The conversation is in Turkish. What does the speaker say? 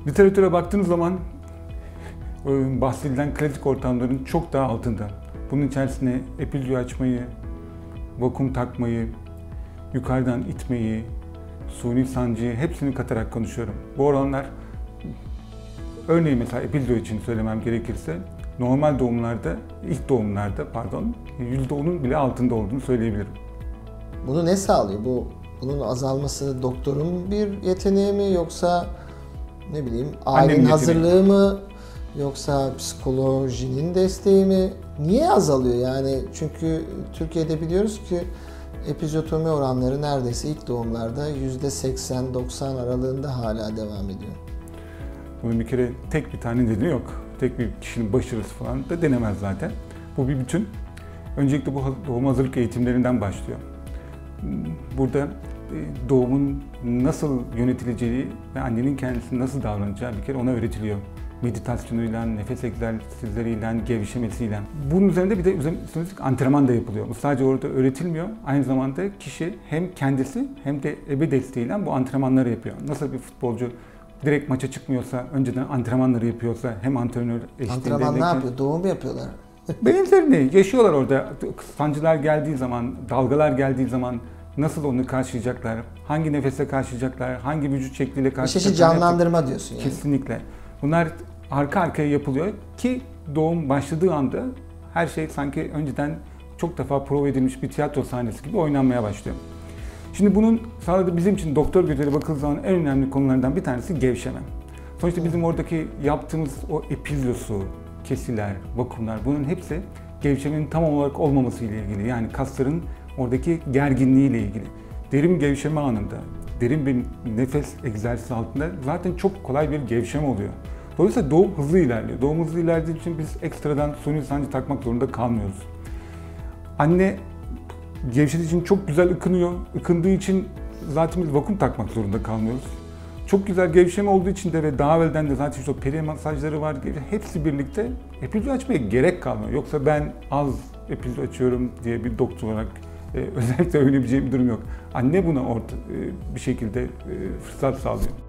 Literatüre baktığınız zaman bahsedilen klasik ortamların çok daha altında. Bunun içerisine epizyo açmayı, vakum takmayı, yukarıdan itmeyi, suni sancıyı hepsini katarak konuşuyorum. Bu oranlar, örneğin mesela epizyo için söylemem gerekirse, normal doğumlarda, ilk doğumlarda %10'un bile altında olduğunu söyleyebilirim. Bunu ne sağlıyor? Bunun azalması doktorun bir yeteneği mi, yoksa ne bileyim ailenin hazırlığı mı, yoksa psikolojinin desteği mi? Niye azalıyor yani? Çünkü Türkiye'de biliyoruz ki epizyotomi oranları neredeyse ilk doğumlarda %80-90 aralığında hala devam ediyor. Bunun bir kere tek bir tane nedeni yok. Tek bir kişinin başarısı falan da denemez zaten. Bu bir bütün. Öncelikle bu doğum hazırlık eğitimlerinden başlıyor. Burada doğumun nasıl yönetileceği ve annenin kendisinin nasıl davranacağı bir kere ona öğretiliyor. Meditasyonuyla, nefes egzersizleriyle, gevşemesiyle. Bunun üzerinde bir de antrenman da yapılıyor. Bu sadece orada öğretilmiyor. Aynı zamanda kişi hem kendisi hem de ebe desteğiyle bu antrenmanları yapıyor. Nasıl bir futbolcu direkt maça çıkmıyorsa, önceden antrenmanları yapıyorsa, hem antrenör eşliğinde... Antrenman ne yapıyor? Doğum yapıyorlar. Benzerini yaşıyorlar orada. Sancılar geldiği zaman, dalgalar geldiği zaman nasıl onu karşılayacaklar, hangi nefese karşılayacaklar, hangi vücut şekliyle karşılayacaklar. Bir çeşit canlandırma diyorsun yani. Kesinlikle. Bunlar arka arkaya yapılıyor ki doğum başladığı anda her şey sanki önceden çok defa prova edilmiş bir tiyatro sahnesi gibi oynanmaya başlıyor. Şimdi bunun sağladığı bizim için doktor gözüyle bakıldığı zaman en önemli konulardan bir tanesi gevşeme. Sonuçta bizim oradaki yaptığımız o epizyosu, kesiler, vakumlar, bunun hepsi gevşemenin tam olarak olmaması ile ilgili. Yani kasların oradaki gerginliği ile ilgili. Derin gevşeme anında, derin bir nefes egzersizi altında zaten çok kolay bir gevşeme oluyor. Dolayısıyla doğum hızlı ilerliyor. Doğum hızlı ilerlediği için biz ekstradan suni sancı takmak zorunda kalmıyoruz. Anne gevşediği için çok güzel ıkınıyor. Ikındığı için zaten biz vakum takmak zorunda kalmıyoruz. Çok güzel gevşeme olduğu için de ve daha evvelden de zaten işte o peri masajları var. Hepsi birlikte epizyo açmaya gerek kalmıyor. Yoksa ben az epizyo açıyorum diye bir doktor olarak özellikle övünebileceğim bir durum yok. Anne buna bir şekilde fırsat sağlıyor.